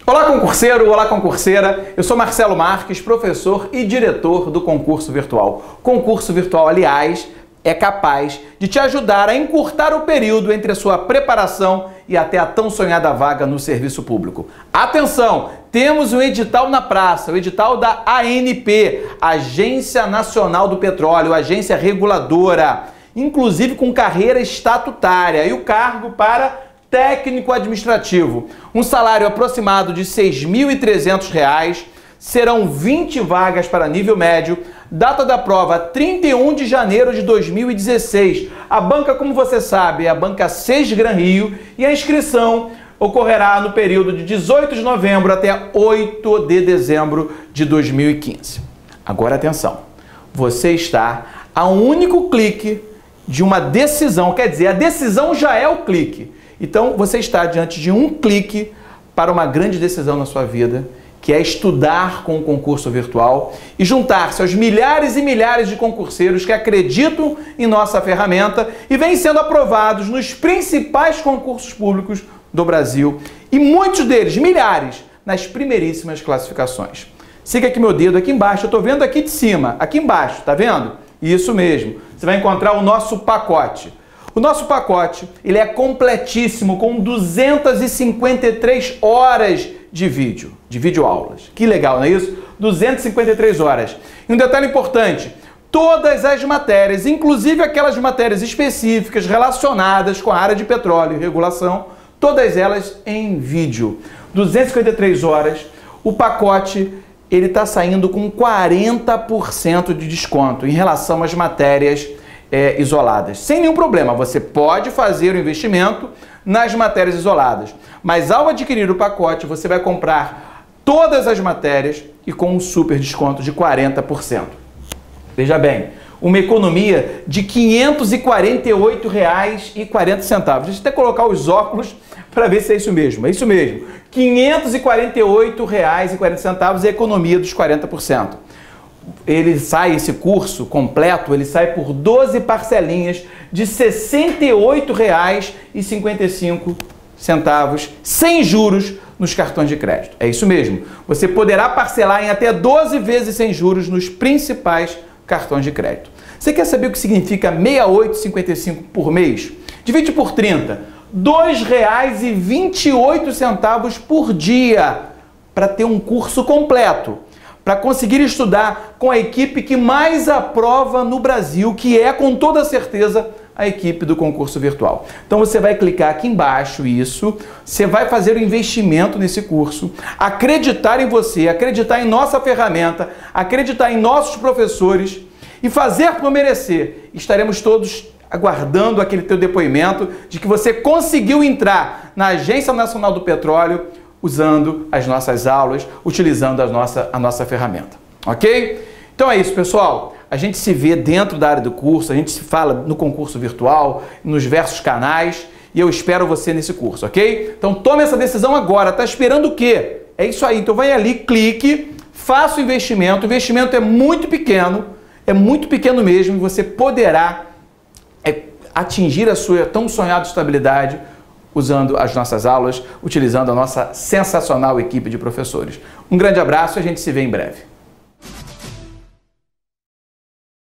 Olá, concurseiro! Olá, concurseira! Eu sou Marcelo Marques, professor e diretor do Concurso Virtual. Concurso Virtual, aliás, é capaz de te ajudar a encurtar o período entre a sua preparação e até a tão sonhada vaga no serviço público. Atenção! Temos um edital na praça, o edital da ANP, Agência Nacional do Petróleo, agência reguladora, inclusive com carreira estatutária, e o cargo para técnico administrativo. Um salário aproximado de R$ 6.300, serão 20 vagas para nível médio, data da prova 31 de janeiro de 2016. A banca, como você sabe, é a banca Sesgran Rio e a inscrição ocorrerá no período de 18 de novembro até 8 de dezembro de 2015. Agora atenção, você está a um único clique de uma decisão, quer dizer, a decisão já é o clique. Então você está diante de um clique para uma grande decisão na sua vida, que é estudar com o concurso virtual e juntar-se aos milhares e milhares de concurseiros que acreditam em nossa ferramenta e vêm sendo aprovados nos principais concursos públicos do Brasil e muitos deles, milhares, nas primeiríssimas classificações. Siga aqui meu dedo aqui embaixo, eu estou vendo aqui de cima, aqui embaixo, tá vendo? Isso mesmo, você vai encontrar o nosso pacote. O nosso pacote, ele é completíssimo, com 253 horas de vídeo aulas. Que legal, não é isso? 253 horas. E um detalhe importante, todas as matérias, inclusive aquelas matérias específicas relacionadas com a área de petróleo e regulação, todas elas em vídeo. 253 horas, o pacote ele está saindo com 40% de desconto em relação às matérias isoladas. Sem nenhum problema, você pode fazer o investimento nas matérias isoladas, mas ao adquirir o pacote, você vai comprar todas as matérias e com um super desconto de 40%. Veja bem, uma economia de R$ 548,40. Deixa eu até colocar os óculos para ver se é isso mesmo. É isso mesmo. R$ 548,40 é a economia dos 40%. Esse curso completo, ele sai por 12 parcelinhas de R$ 68,55, sem juros nos cartões de crédito. É isso mesmo. Você poderá parcelar em até 12 vezes sem juros nos principais cartões de crédito. Você quer saber o que significa R$ 68,55 por mês? Divide por 30. R$ 2,28 por dia para ter um curso completo, para conseguir estudar com a equipe que mais aprova no Brasil, que é, com toda certeza, a equipe do concurso virtual. Então você vai clicar aqui embaixo, você vai fazer o investimento nesse curso, acreditar em você, acreditar em nossa ferramenta, acreditar em nossos professores e fazer por merecer. Estaremos todos aguardando aquele teu depoimento de que você conseguiu entrar na Agência Nacional do Petróleo usando as nossas aulas, utilizando a nossa ferramenta, ok? Então é isso, pessoal. A gente se vê dentro da área do curso, a gente se fala no concurso virtual, nos diversos canais, e eu espero você nesse curso, ok? Então tome essa decisão agora. Tá esperando o quê? É isso aí. Então vai ali, clique, faça o investimento. O investimento é muito pequeno mesmo, e você poderá atingir a sua tão sonhada estabilidade usando as nossas aulas, utilizando a nossa sensacional equipe de professores. Um grande abraço e a gente se vê em breve.